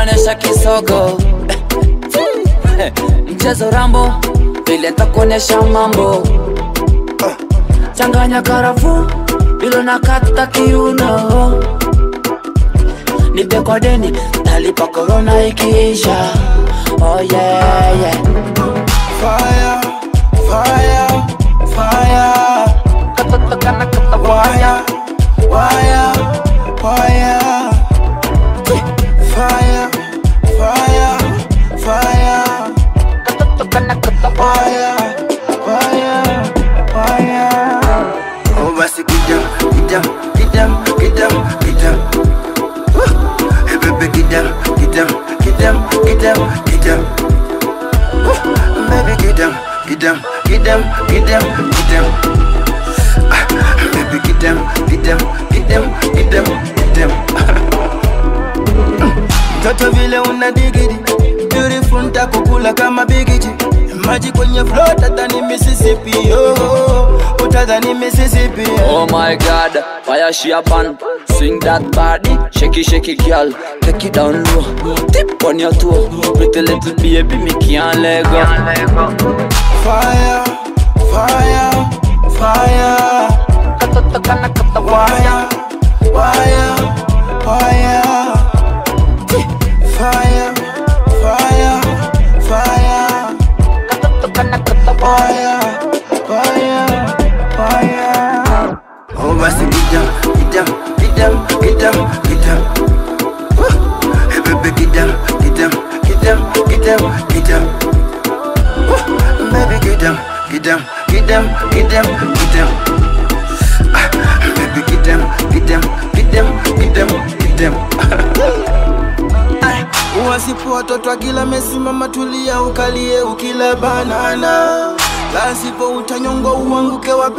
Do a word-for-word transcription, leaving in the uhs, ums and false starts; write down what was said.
nitakuonesha kisogo. Mchezo rambo, vile nitakuonesha mambo. Changanya karafu, bilo nakata kiuno. Nipe kwa deni, talipa corona ikiisha. Oh yeah, yeah. Fire, fire, fire. Katoto kana kata wire. Wire, wire. Fire, fire, fire. Katoto kana kata wire. Fire, fire. Oh, basi kidam, kidam, kidam, kidam, kidam. Hey baby, kidam, kidam, kidam, kidam, kidam. Baby, kidam, kidam, kidam, kidam, kidam. Baby, kidam, kidam, kidam, kidam, kidam. Toto vile una digidi, beautiful ntakukula kama bigiji. Maji kwenye flow tadhani Mississippi, oh, utadhani Mississippi. Oh my God, fire she a pan. Swing that body, shake it, shake it, girl. Take it down low, tip on your toe. Pretty little baby, me can't let go. Fire, fire, fire. Katoto kana kata wire, wire, wire. Fire, fire, fire. Katoto kana kata wire, fire, fire. Oh, basi kidam, kidam, kidam, kidam, kidam. Hey baby, kidam, kidam, kidam, kidam, kidam. Baby, kidam, kidam, kidam, kidam, kidam. Baby, kidam, kidam, kidam, kidam, kidam. Uwasipu watoto akila mesimama tulia ukalie ukila banana. Lasipo utanyongo uanguke wapi.